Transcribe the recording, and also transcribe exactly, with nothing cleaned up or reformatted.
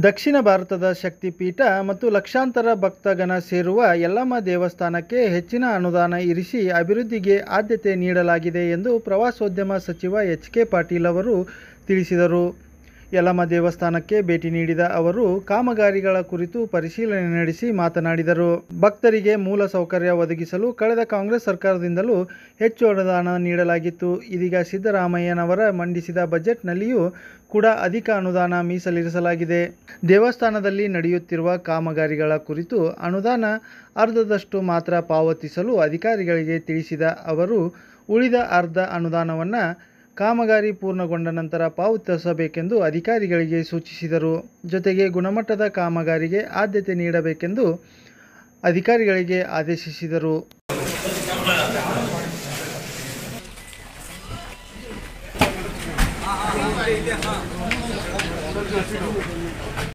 ದಕ್ಷಿಣ ಭಾರತದ ಶಕ್ತಿಪೀಠ ಮತ್ತು ಲಕ್ಷಾಂತರ ಭಕ್ತಗಣ ಸೇರುವ ಯಲ್ಲಮ್ಮ ದೇವಸ್ಥಾನಕ್ಕೆ ಹೆಚ್ಚಿನ ಅನುದಾನ ಇರಿಸಿ ಅಭಿವೃದ್ಧಿಗೆ ಆದ್ಯತೆ ನೀಡಲಾಗಿದೆ ಎಂದು ಪ್ರವಾಸೋದ್ಯಮ ಸಚಿವ ಎಚ್ ಕೆ ಪಾಟೀಲ್ ಅವರು ತಿಳಿಸಿದರು. ಯಲ್ಲಮ್ಮ ದೇವಸ್ಥಾನಕ್ಕೆ ಭೇಟಿ ನೀಡಿದ ಅವರು ಕಾಮಗಾರಿಗಳ ಕುರಿತು ಪರಿಶೀಲನೆ ನಡೆಸಿ ಮಾತನಾಡಿದರು. ಭಕ್ತರಿಗೆ ಮೂಲ ಸೌಕರ್ಯ ಒದಗಿಸಲು ಕಳೆದ ಕಾಂಗ್ರೆಸ್ ಸರ್ಕಾರದಿಂದಲೂ ಹೆಚ್ಚು ಅನುದಾನ ನೀಡಲಾಗಿತ್ತು. ಇದೀಗ ಸಿದ್ದರಾಮಯ್ಯನವರ ಮಂಡಿಸಿದ ಬಜೆಟ್ನಲ್ಲಿಯೂ ಕೂಡ ಅಧಿಕ ಅನುದಾನ ಮೀಸಲಿರಿಸಲಾಗಿದೆ. ದೇವಸ್ಥಾನದಲ್ಲಿ ನಡೆಯುತ್ತಿರುವ ಕಾಮಗಾರಿಗಳ ಕುರಿತು ಅನುದಾನ ಅರ್ಧದಷ್ಟು ಮಾತ್ರ ಪಾವತಿಸಲು ಅಧಿಕಾರಿಗಳಿಗೆ ತಿಳಿಸಿದ ಅವರು ಉಳಿದ ಅರ್ಧ ಅನುದಾನವನ್ನು ಕಾಮಗಾರಿ ಪೂರ್ಣಗೊಂಡ ನಂತರ ಪಾವತಿಸಬೇಕೆಂದು ಅಧಿಕಾರಿಗಳಿಗೆ ಸೂಚಿಸಿದರು. ಜೊತೆಗೆ ಗುಣಮಟ್ಟದ ಕಾಮಗಾರಿಗೆ ಆದ್ಯತೆ ನೀಡಬೇಕೆಂದು ಅಧಿಕಾರಿಗಳಿಗೆ ಆದೇಶಿಸಿದರು.